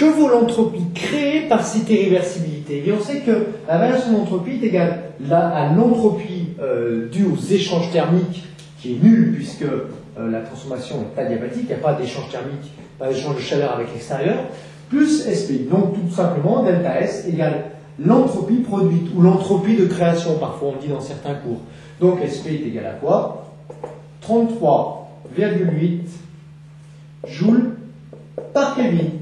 Que vaut l'entropie créée par cette irréversibilité? Et on sait que la variation d'entropie est égale à l'entropie due aux échanges thermiques, qui est nulle puisque la transformation est adiabatique, il n'y a pas d'échange thermique, pas d'échange de chaleur avec l'extérieur, plus SP. Donc tout simplement, delta S égale l'entropie produite, ou l'entropie de création, parfois on dit dans certains cours. Donc SP est égal à quoi? 33,8 joules par Kelvin.